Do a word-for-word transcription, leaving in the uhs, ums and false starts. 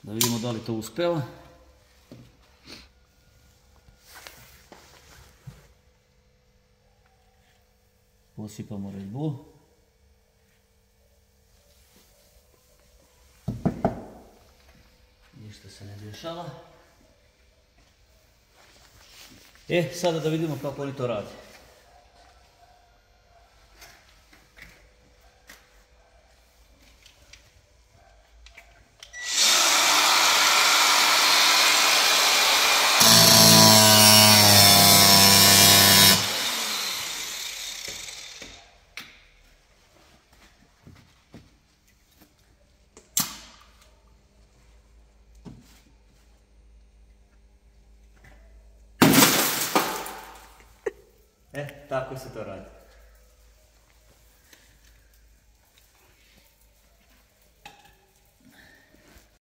Da vidimo da li to uspeva. Posipamo Red Bull. Ništa se ne dešava. E, sada da vidimo kako oni to rade. E, tako se to radi.